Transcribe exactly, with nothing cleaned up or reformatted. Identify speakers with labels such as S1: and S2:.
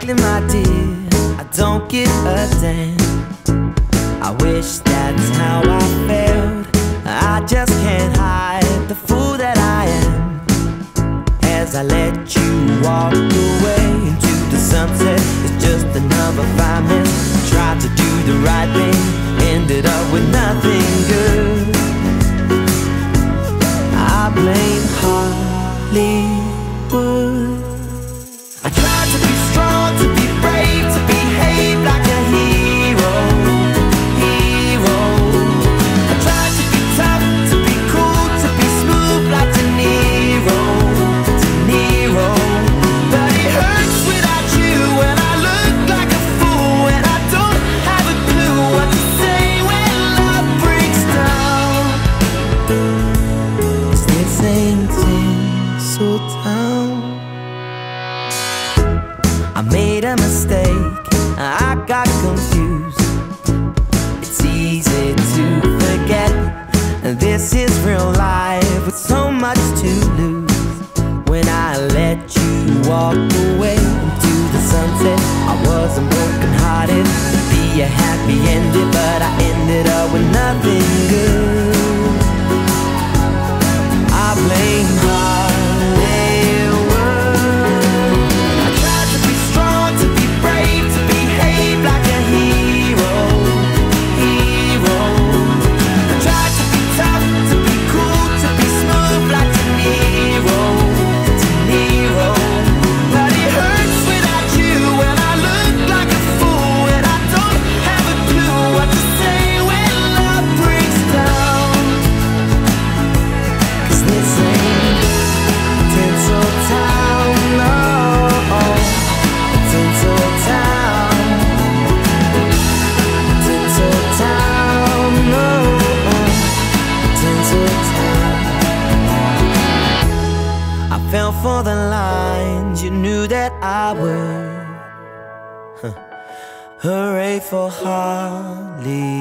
S1: frankly, my dear, I don't give a damn. I wish that's how I felt. I just can't hide the fool that I am. As I let you walk away into the sunset, it's just another five minutes. Tried to do the right thing, ended up with nothing good. I blame Hollywood. I tried to be strong, to be brave, to behave like a hero, hero. I tried to be tough, to be cool, to be smooth like De Niro, De Niro. But it hurts without you, and I look like a fool, and I don't have a clue what to say when love breaks down. 'Cause this ain't Tinseltown. I made a mistake, I got confused. It's easy to forget, this is real life with so much to lose. When I let you walk away into the sunset, I wasn't broken hearted to be a happy ending, but I ended up with nothing good. I blame Hollywood. I tried to be strong, to be brave, to behave like a hero, hero. I tried to be tough, to be cool, to be smooth like De Niro, De Niro. But it hurts without you, and I look like a fool, and I don't have a clue what to say when love breaks down. 'Cause this ain't Tinseltown, no. Tinseltown, Tinseltown, no. Tinseltown. I fell for the lines you knew that I would. Huh. Hooray for Hollywood.